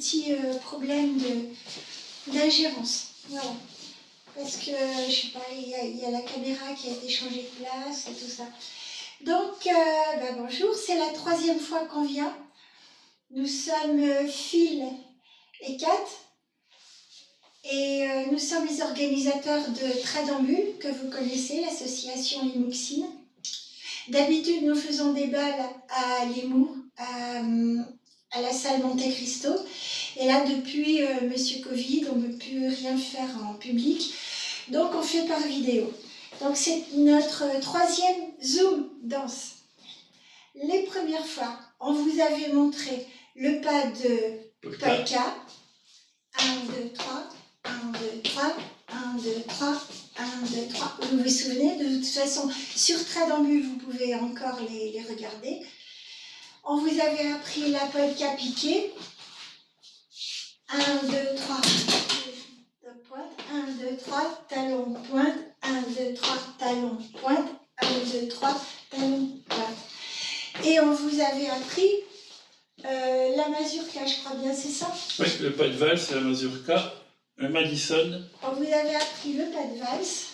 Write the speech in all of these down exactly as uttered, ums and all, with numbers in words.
petits euh, problèmes d'ingérence. Voilà. Parce que, je sais pas, il y, a, il y a la caméra qui a été changée de place et tout ça. Donc, euh, ben bonjour, c'est la troisième fois qu'on vient. Nous sommes euh, Phil et Kat. Et euh, nous sommes les organisateurs de Tradambule, que vous connaissez, l'association Limouxine. D'habitude, nous faisons des balles à Limoux, à, à la salle Monte Cristo. Et là, depuis euh, Monsieur Covid, on ne peut plus rien faire en public. Donc, on fait par vidéo. Donc, c'est notre troisième Zoom danse. Les premières fois, on vous avait montré le pas de polka. un, deux, trois. un, deux, trois. un, deux, trois. un, deux, trois. Vous vous souvenez? De toute façon, sur Tradambule, vous pouvez encore les, les regarder. On vous avait appris la polka piquée. un, deux, trois. Pointe. un, deux, trois. Talon, pointe. un, deux, trois. Talon, pointe. un, deux, trois. Talon, pointe. Et on vous avait appris euh, la mazurka, je crois bien, c'est ça? Oui, le pas de valse, la mazurka, le Madison. On vous avait appris le pas de valse.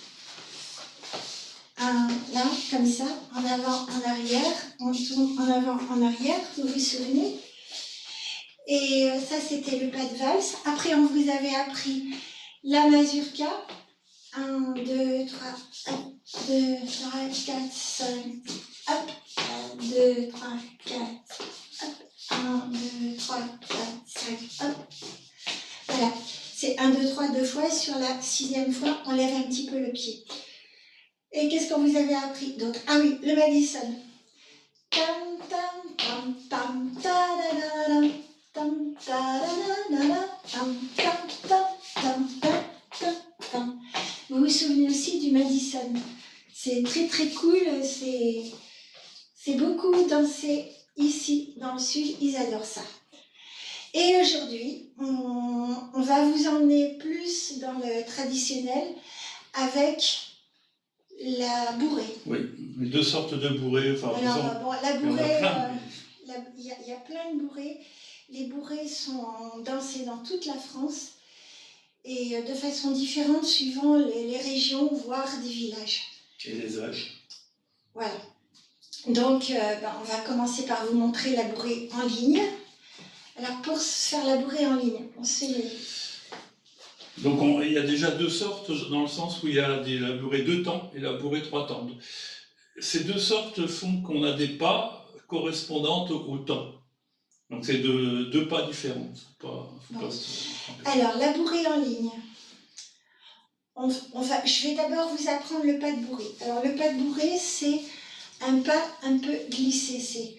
Un, là, comme ça, en avant, en arrière, on tourne en avant, en arrière, vous vous souvenez? Et euh, ça, c'était le pas de valse. Après, on vous avait appris la mazurka. un, deux, trois, un, deux, trois, quatre, cinq, hop, un, deux, trois, quatre, hop, un, deux, trois, quatre, cinq, hop. Voilà, c'est un, deux, trois, deux fois. Sur la sixième fois, on lève un petit peu le pied. Et qu'est-ce qu'on vous avait appris d'autre? Ah oui, le Madison. Tam, tam, tam, tam, ta-da-da-da, tam, ta-da-da-da, tam, tam, tam, tam, tam, tam, tam. Vous vous souvenez aussi du Madison. C'est très très cool, c'est beaucoup dansé ici dans le sud, ils adorent ça. Et aujourd'hui, on, on va vous emmener plus dans le traditionnel avec la bourrée. Oui, les deux sortes de bourrées. Enfin, Alors, disons, bon, la bourrée, il il y, y a plein de bourrées. Les bourrées sont dansées dans toute la France et de façon différente suivant les, les régions, voire des villages. Et les âges. Voilà. Donc, euh, ben, on va commencer par vous montrer la bourrée en ligne. Alors, pour faire la bourrée en ligne, on se fait... Donc, on, il y a déjà deux sortes, dans le sens où il y a des, la bourrée deux temps et la bourrée trois temps. Ces deux sortes font qu'on a des pas correspondantes au, au temps. Donc, c'est deux, deux pas différents. Faut pas, faut bon. pas se... Alors, la bourrée en ligne. On, on va, je vais d'abord vous apprendre le pas de bourrée. Alors, le pas de bourrée, c'est un pas un peu glissé.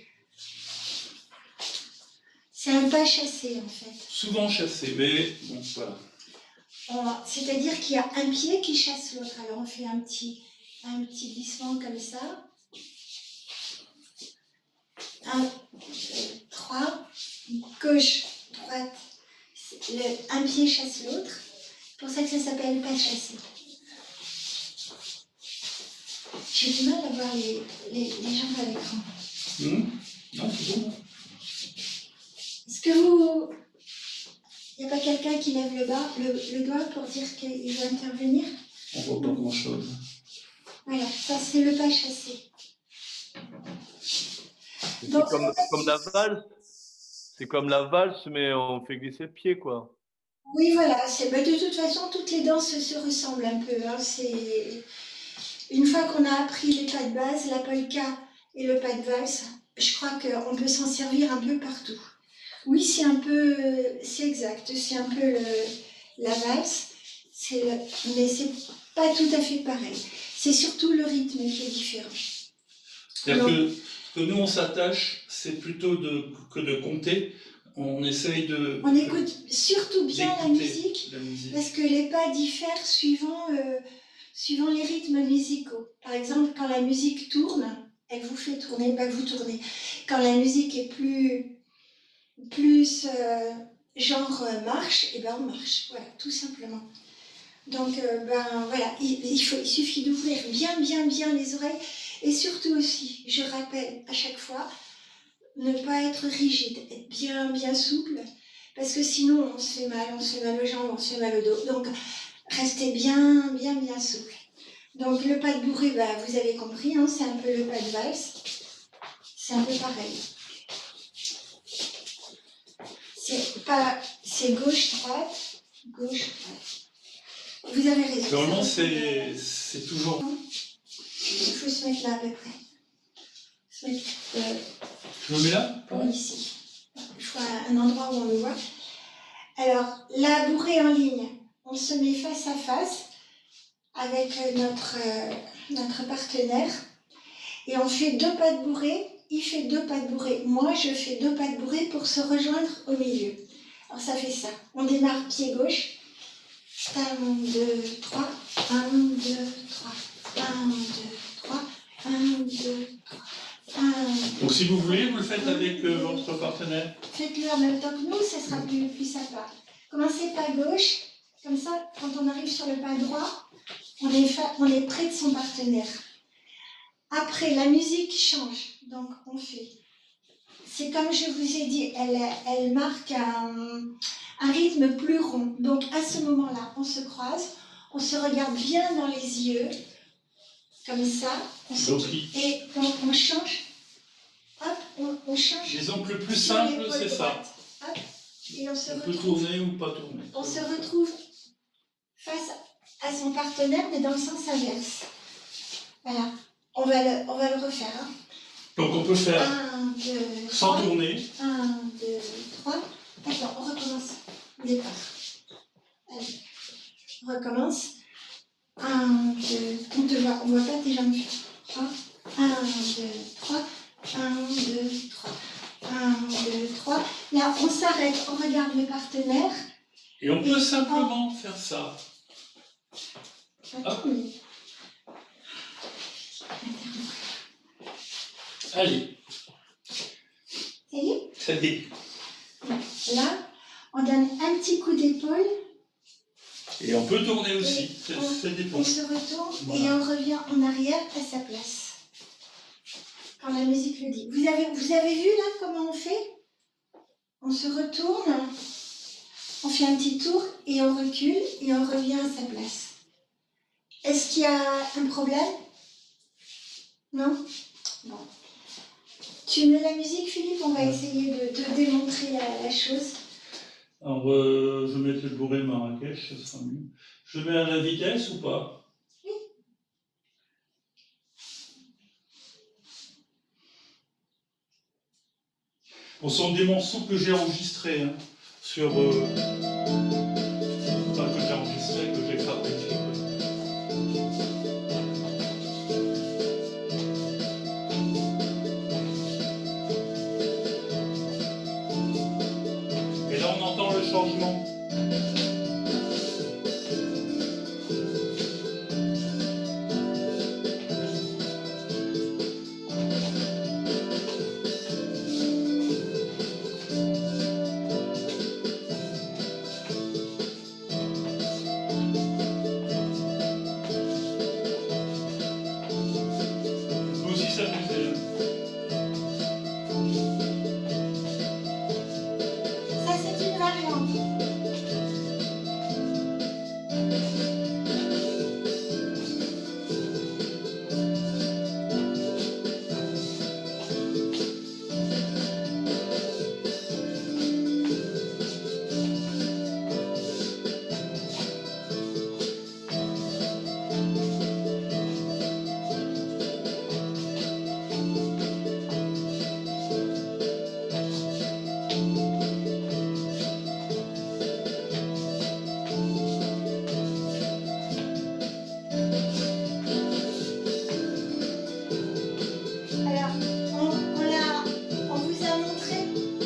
C'est un pas chassé, en fait. Souvent chassé, mais bon, voilà. C'est-à-dire qu'il y a un pied qui chasse l'autre. Alors, on fait un petit, un petit glissement comme ça. Un, deux, trois. Gauche, droite. Le, un pied chasse l'autre. C'est pour ça que ça s'appelle pas chassé. J'ai du mal à voir les, les, les jambes à l'écran. Mmh. Non, c'est bon. Est-ce que vous... Il n'y a pas quelqu'un qui lève le, bas, le, le doigt pour dire qu'il veut intervenir? On voit pas grand-chose. Voilà, ça c'est le pas chassé. C'est comme, comme la valse. C'est comme la valse, mais on fait glisser le pied, quoi. Oui, voilà. Bah, de toute façon, toutes les danses se ressemblent un peu. Hein. Une fois qu'on a appris les pas de base, la polka et le pas de valse, je crois qu'on peut s'en servir un peu partout. Oui, c'est un peu, c'est exact, c'est un peu le, la valse, le, mais c'est pas tout à fait pareil. C'est surtout le rythme qui est différent. C'est-à-dire que, que nous, on s'attache, c'est plutôt de, que de compter. On essaye de... On écoute surtout bien la musique, la musique, parce que les pas diffèrent suivant, euh, suivant les rythmes musicaux. Par exemple, quand la musique tourne, elle vous fait tourner, bah vous tournez. Quand la musique est plus... plus euh, genre euh, marche, et ben on marche, voilà, tout simplement. Donc euh, ben voilà, il, il, faut, il suffit d'ouvrir bien bien bien les oreilles, et surtout aussi, je rappelle à chaque fois, ne pas être rigide, être bien bien souple, parce que sinon on se fait mal, on se fait mal aux jambes, on se fait mal au dos. Donc restez bien, bien, bien souple. Donc le pas de bourrée, bah, vous avez compris, hein, c'est un peu le pas de valse. C'est un peu pareil. C'est pas, c'est gauche-droite, gauche-droite. Vous avez raison. Normalement, c'est c'est toujours... Il faut se mettre là à peu près. Se mettre, euh, Je me mets là? oui, ici. Je vois un endroit où on me voit. Alors, la bourrée en ligne, on se met face à face avec notre, euh, notre partenaire et on fait deux pas de bourrée. Il fait deux pas de bourrée. Moi, je fais deux pas de bourrée pour se rejoindre au milieu. Alors, ça fait ça. On démarre pied gauche. un, deux, trois. un, deux, trois. un, deux, trois. un, deux, trois. un, Donc si vous voulez, vous le faites avec euh, votre partenaire. Faites-le en même temps que nous, ça sera plus, plus sympa. Commencez pas gauche, comme ça, quand on arrive sur le pas droit, on est, fa- on est près de son partenaire. Après, la musique change, donc on fait. C'est comme je vous ai dit, elle, elle marque un, un rythme plus rond. Donc à ce moment-là, on se croise, on se regarde bien dans les yeux, comme ça, on se- Donc, il- et on, on change. Hop, on, on change. disons que le plus sur simple, l'épaule c'est ça. droite. Hop, et on se On peut retrouve. tourner ou pas tourner. On se retrouve face à son partenaire, mais dans le sens inverse. Voilà. On va le, on va le refaire. Hein. Donc on peut faire Un, deux, sans trois. tourner. Un, deux, trois. D'accord, on recommence. Départ. Allez. On recommence. Un, deux, on te voit, on voit pas tes jambes. Trois. Un, deux, trois. Un, deux, trois. Un, deux, trois. Là, on s'arrête, on regarde le partenaire. Et on peut simplement faire ça. Attends, mais... Allez, Ça y est? ça y est. Là, on donne un petit coup d'épaule. Et on peut tourner aussi. Et C'est on- c'est des On se retourne Voilà. et on revient en arrière à sa place. Quand la musique le dit. Vous avez, vous avez vu là comment on fait? On se retourne, on fait un petit tour et on recule et on revient à sa place. Est-ce qu'il y a un problème? Non? Bon. Tu mets la musique, Philippe? On va essayer de te démontrer la, la chose. Alors, euh, je vais mettre le bourré Marrakech, ce sera mieux. Je mets à la vitesse ou pas? Oui. Bon, ce sont des morceaux que j'ai enregistrés hein, sur. Euh... Enfin, que j'ai enregistrés, que j'ai fabriqués. Et là, on entend le changement. Faut aussi s'amuser. hein. Ça, c'est une variante. Alors, on, on, l'a- on vous a montré.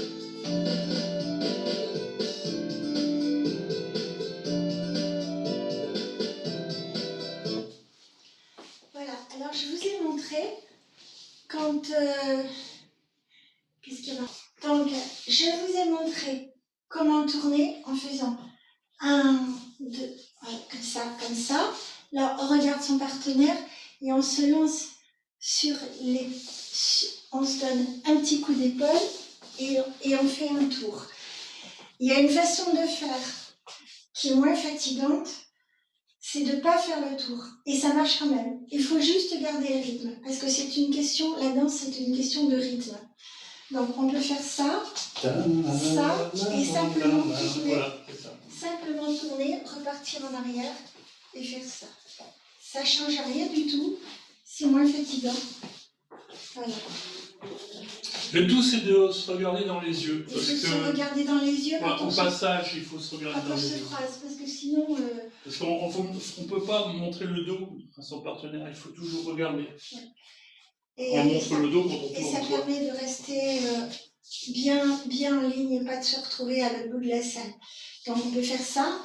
Voilà, alors je vous ai montré quand. euh, Qu'est-ce qu'il y a? Donc, je vous ai montré comment tourner en faisant un, deux, voilà, comme ça, comme ça. Là, on regarde son partenaire et on se lance sur les. On se donne un petit coup d'épaule et, et on fait un tour. Il y a une façon de faire qui est moins fatigante, c'est de ne pas faire le tour. Et ça marche quand même. Il faut juste garder le rythme. Parce que c'est une question, la danse, c'est une question de rythme. Donc on peut faire ça, ça, et simplement tourner, Voilà, c'est ça. simplement tourner, repartir en arrière et faire ça. Ça ne change rien du tout, c'est moins fatigant. Voilà. Le tout, c'est de se regarder dans les yeux. Il Parce faut que, se regarder dans les yeux. ouais, au se... passage, il faut se regarder quand dans on les se yeux. croise, parce que sinon... Euh... Parce qu'on ne peut pas montrer le dos à son partenaire, il faut toujours regarder. Et, on et montre ça, le dos quand on et tourne. ça permet de rester euh, bien, bien en ligne et pas de se retrouver à l'autre bout de la scène. Donc on peut faire ça.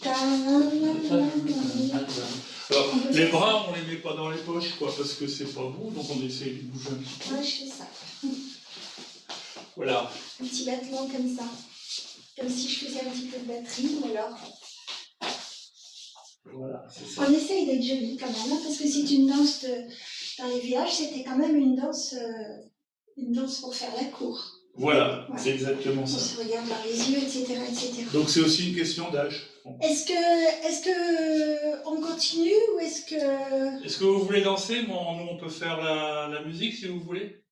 Alors, les bras, on ne les met pas dans les poches, quoi, parce que c'est pas beau, donc on essaie de bouger un petit peu. Moi, je fais ça. Voilà. Un petit battement comme ça. Comme si je faisais un petit peu de batterie, ou alors... Voilà, c'est ça. On essaye d'être joli quand même, hein, parce que c'est une danse de... Dans les villages, c'était quand même une danse, euh, une danse pour faire la cour. Voilà, voilà. C'est exactement ça. On se regarde dans les yeux, et cetera, et cetera. Donc c'est aussi une question d'âge. Est-ce que, est-ce que on continue ou est-ce que... Est-ce que vous voulez danser? Bon, nous, on peut faire la, la musique si vous voulez.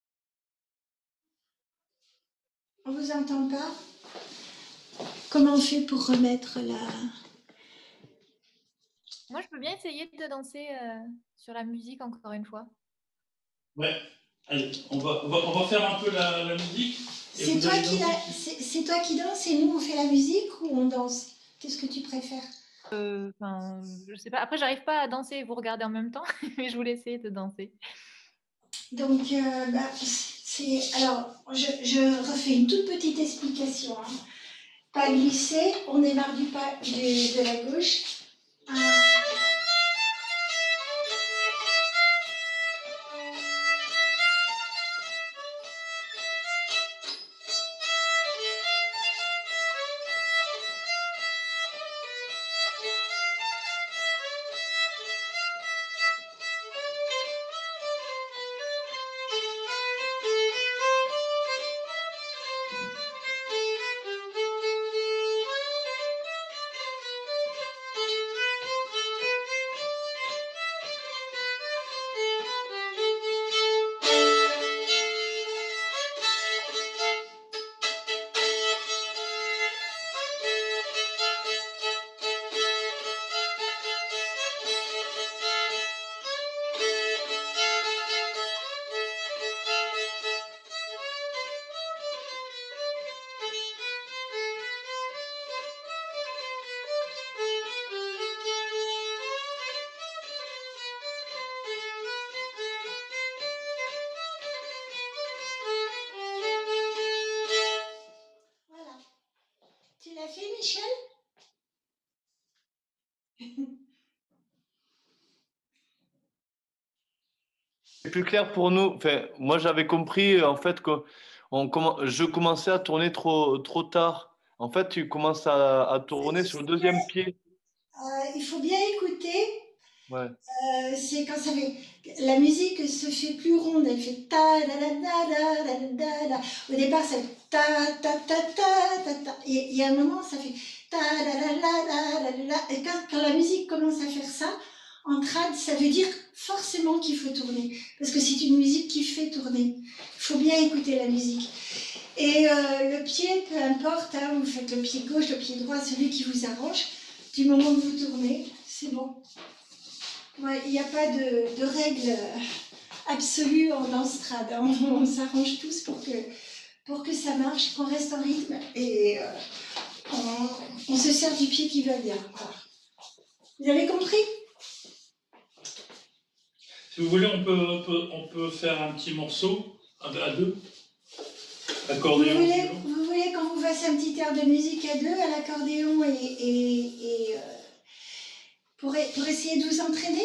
On vous entend pas? Comment on fait pour remettre la... Moi, je peux bien essayer de danser euh, sur la musique encore une fois. Ouais. Allez, on va, on va, on va faire un peu la, la musique. C'est toi, qui la... c'est toi qui danse et nous, on fait la musique ou on danse? Qu'est-ce que tu préfères? euh, Je sais pas. Après, j'arrive pas à danser et vous regarder en même temps, mais je voulais essayer de danser. Donc, euh, bah, c'est... Alors, je, je refais une toute petite explication. Hein. Pas glisser, on démarre du pas de, de la gauche. Un... Tu l'as fait, Michel? C'est plus clair pour nous. Enfin, moi, j'avais compris en fait que on comm... je commençais à tourner trop, trop tard. En fait, tu commences à, à tourner sur le deuxième pied. Euh, il faut bien écouter. Ouais. Euh, c'est quand ça fait. La musique se fait plus ronde, elle fait ta da da da da da da. Au départ, ça fait ta ta ta ta ta ta. Et il y a un moment, ça fait ta da da da da da da. Et quand, quand la musique commence à faire ça, en trad, ça veut dire forcément qu'il faut tourner. Parce que c'est une musique qui fait tourner. Il faut bien écouter la musique. Et euh, le pied, peu importe, hein, vous faites le pied gauche, le pied droit, celui qui vous arrange. Du moment que vous tournez, c'est bon. Ouais, il n'y a pas de, de règle absolue en danse trad. On, on s'arrange tous pour que, pour que ça marche, qu'on reste en rythme et euh, on, on se sert du pied qui va bien. Voilà. Vous avez compris? Si vous voulez, on peut, on peut, on peut faire un petit morceau à deux. Accordéon. Vous voulez, vous voulez qu'on vous fasse un petit air de musique à deux, à l'accordéon et, et, et euh, pour, pour essayer de vous entraîner?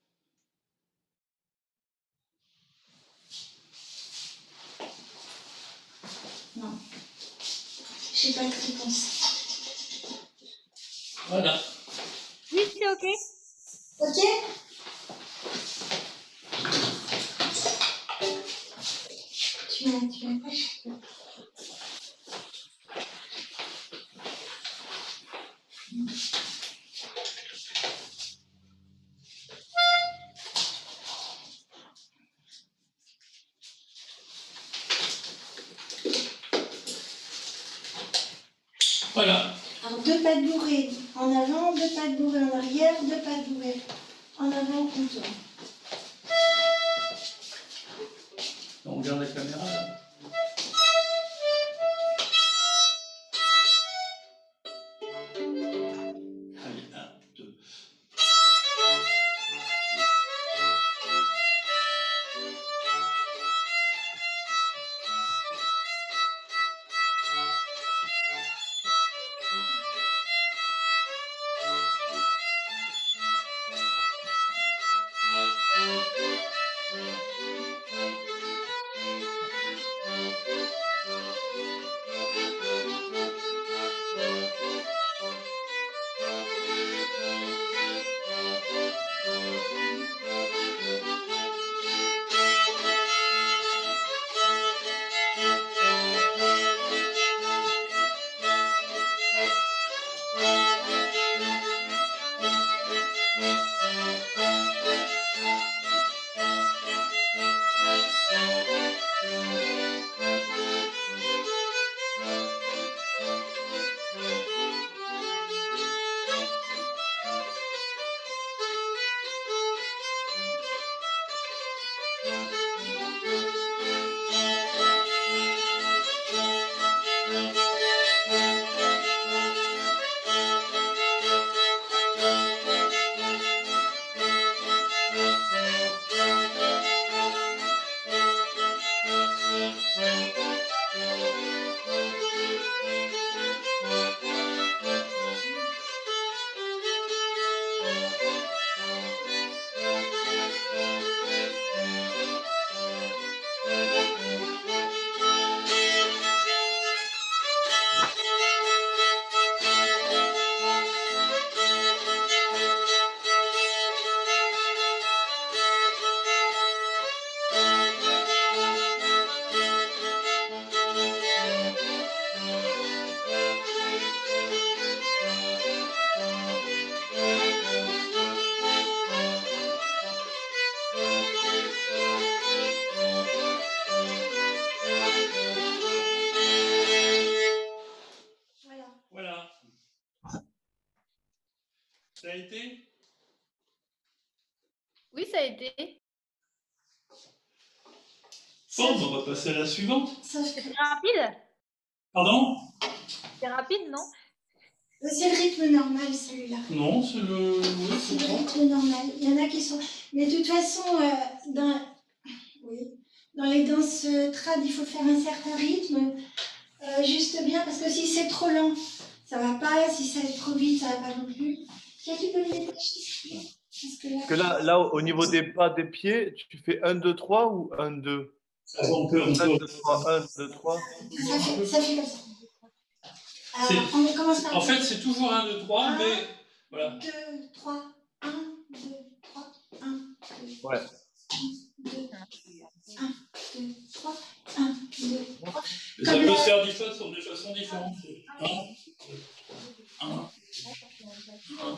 Non. Je n'ai pas de réponse. Voilà. Oui, c'est OK. OK? Tu m'as tu m'as pas. Voilà. Alors, deux pas de bourrée en avant, deux pas de bourrée en arrière, deux pas de bourrée en avant, on tourne. On regarde la caméra là. Allez, un, deux. Ça a été? Oui, ça a été. Bon, on va passer à la suivante. C'était rapide? Pardon? C'est rapide, non? C'est le rythme normal, celui-là. Non, c'est le... Oui, c'est le rythme normal. Il y en a qui sont... Mais de toute façon, euh, dans... Oui. dans les danses trad, il faut faire un certain rythme, euh, juste bien, parce que si c'est trop lent, ça va pas. Si ça va trop vite, ça va pas non plus. Tiens, tu peux me détacher? Parce que là, que là, là, au niveau des pas des pieds, tu fais un, deux, trois ou un, deux? On peut, on un, peut. deux, trois, un, deux, trois. Ça fait, ça fait comme ça. Alors, on commence par... En fait, c'est toujours un, deux, trois, un, mais... Voilà. deux, trois, un, deux, trois, un, deux, Ouais. deux, un, deux, trois, un, deux, trois. Et ça peut se faire de façon, de façon différente. Un, un, un.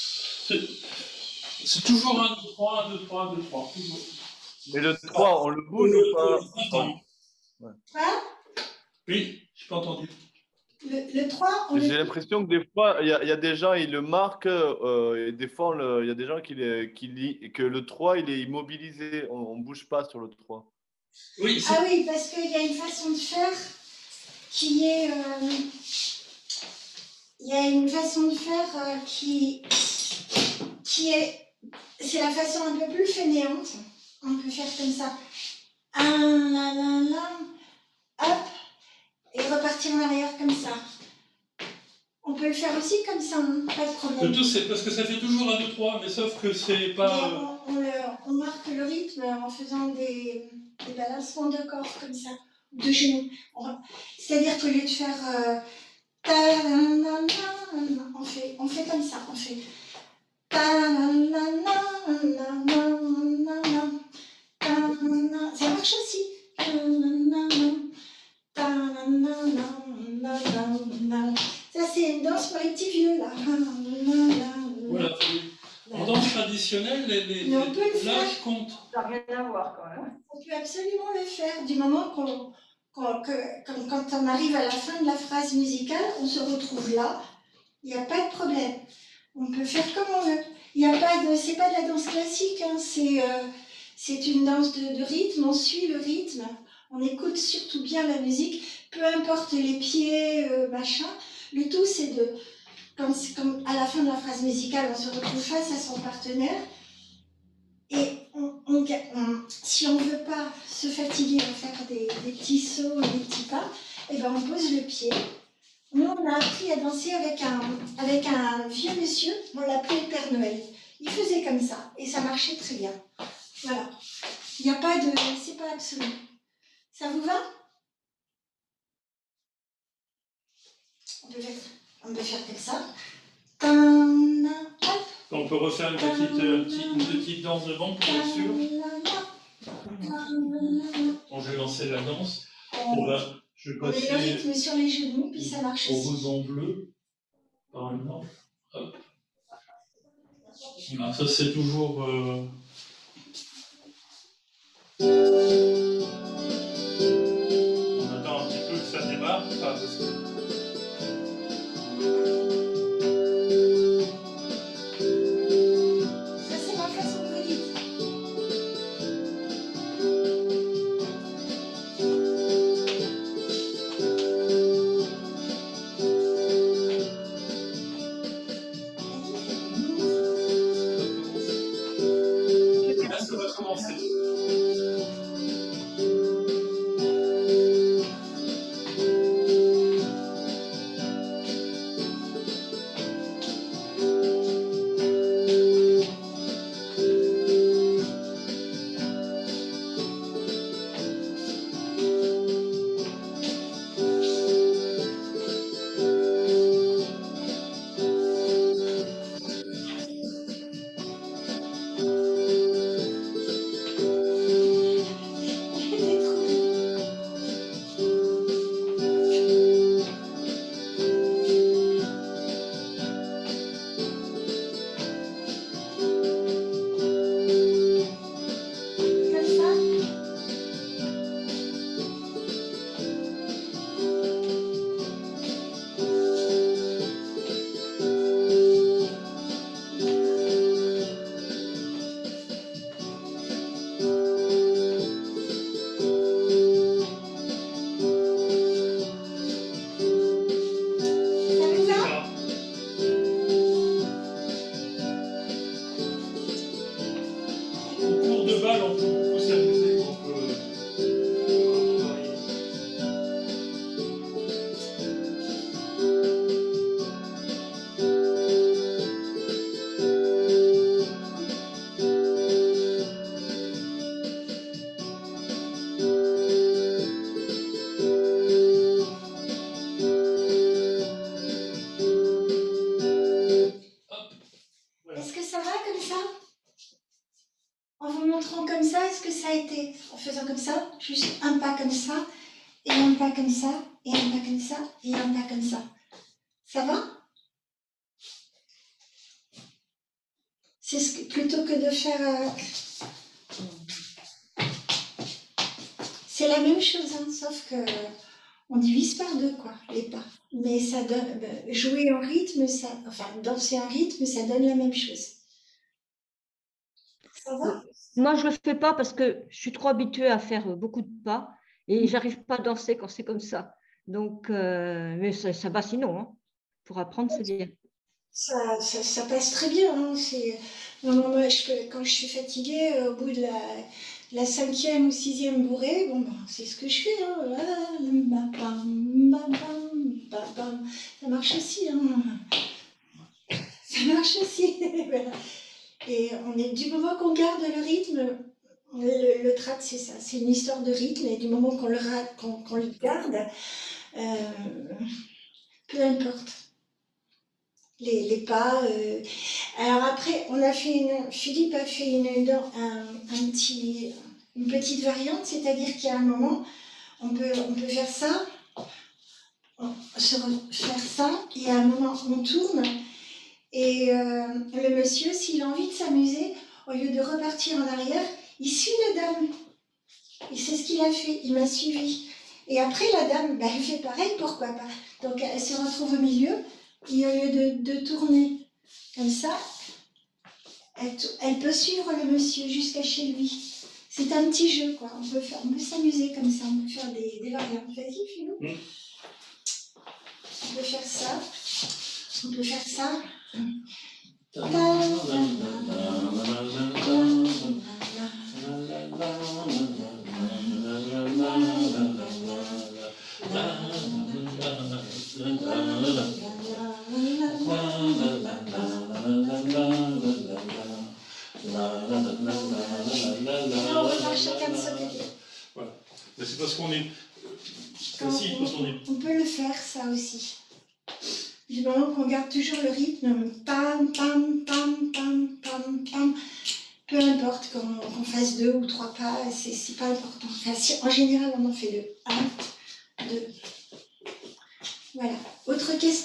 C'est toujours un, deux, trois, un, deux, trois, un, deux, trois. Toujours. Mais le trois, on le bouge ou pas? Quoi? Oui, je n'ai pas entendu. Le, le trois, on J'ai le... l'impression que des fois, il y, y a des gens, ils le marquent, euh, et des fois, il y a des gens qui, les, qui lisent, que le trois, il est immobilisé, on ne bouge pas sur le trois. Oui, ah oui, parce qu'il y a une façon de faire qui est... Euh, il y a une façon de faire euh, qui, qui est... C'est la façon un peu plus fainéante. On peut faire comme ça. Un, la, la, la, hop, et repartir en arrière comme ça. On peut le faire aussi comme ça, hein, pas de problème. Le tout, c'est parce que ça fait toujours un, deux, trois, mais sauf que c'est pas... On, on, le, on marque le rythme en faisant des, des balancements de corps comme ça, de genoux. C'est-à-dire qu'au lieu de faire... Euh, on fait, on fait comme ça, on fait... Ça marche aussi. Ça, c'est une danse pour les petits vieux, là. Voilà. En danse traditionnelle, les, les, Mais on peut le l'âge faire. compte. Ça n'a rien à voir quand même. On peut absolument le faire, du moment qu'on quand, que, quand, quand on arrive à la fin de la phrase musicale, on se retrouve là, il n'y a pas de problème. On peut faire comme on veut. Il n'y a pas de, c'est pas de la danse classique, hein, c'est euh, c'est une danse de, de rythme, on suit le rythme, on écoute surtout bien la musique, peu importe les pieds, euh, machin. Le tout, c'est de, comme, comme à la fin de la phrase musicale, on se retrouve face à son partenaire. Et on, on, on, si on ne veut pas se fatiguer à faire des, des petits sauts, des petits pas, et ben on pose le pied. Nous, on a appris à danser avec un, avec un vieux monsieur, on l'appelait le Père Noël. Il faisait comme ça, et ça marchait très bien. Voilà. Il n'y a pas de... c'est pas absolu. Ça vous va? On peut faire, on peut faire comme ça. Tum, hop. On peut refaire une petite, euh, petite, une petite danse devant pour être sûr. Bon, je vais lancer la danse. On va, je vais On met le passer rythme sur les genoux, puis ça marche au aussi. ruban bleu, par exemple. Hop. Voilà, ça c'est toujours... Euh... On attend un petit peu que ça démarre. Enfin, parce que... Ça, c'est ma façon de le dire. Là, ça va commencer. En faisant comme ça, juste un pas comme ça, et un pas comme ça, et un pas comme ça, et un pas comme ça. Ça va? C'est ce que, plutôt que de faire... Euh, c'est la même chose, hein, sauf que on divise par deux, quoi, les pas. Mais ça donne... Euh, jouer en rythme, ça, enfin, danser en rythme, ça donne la même chose. Ça va? Moi, je ne le fais pas parce que je suis trop habituée à faire beaucoup de pas et j'arrive pas à danser quand c'est comme ça. Donc, euh, mais ça, ça va sinon. Hein. Pour apprendre, c'est bien. Ça, ça, ça passe très bien. Hein. Non, non, moi, je peux, quand je suis fatiguée, au bout de la, la cinquième ou sixième bourrée, bon, ben, c'est ce que je fais. Hein. Ça marche aussi. Hein. Ça marche aussi. Voilà. Et on est, du moment qu'on garde le rythme, le, le trad, c'est ça, c'est une histoire de rythme, et du moment qu'on le, qu'on, qu'on le garde, euh, peu importe. Les, les pas. Euh. Alors après, on a fait une, Philippe a fait une, un, un petit, une petite variante, c'est-à-dire qu'il y a un moment, on peut, on peut faire ça, on, se, faire ça, et à un moment, on tourne. Et euh, le monsieur, s'il a envie de s'amuser, au lieu de repartir en arrière, il suit la dame. Et c'est ce qu'il a fait, il m'a suivi. Et après, la dame, ben, elle fait pareil, pourquoi pas. Donc, elle se retrouve au milieu, et au lieu de, de tourner comme ça, elle, elle peut suivre le monsieur jusqu'à chez lui. C'est un petit jeu, quoi. On peut faire, on peut s'amuser comme ça, on peut faire des, des variantes. Vas-y, fais-nous. Mm. On peut faire ça. On peut faire ça. On repart chacun de son côté. Voilà. Mais c'est parce qu'on est Quand assis, on, quand on est. on peut le faire, ça aussi. Du moment qu'on garde toujours le rythme, pam, pam, pam, pam, pam, pam. Peu importe qu'on qu'on fasse deux ou trois pas, c'est pas important. Enfin, si, en général, on en fait deux. Un, deux. Voilà. Autre question ?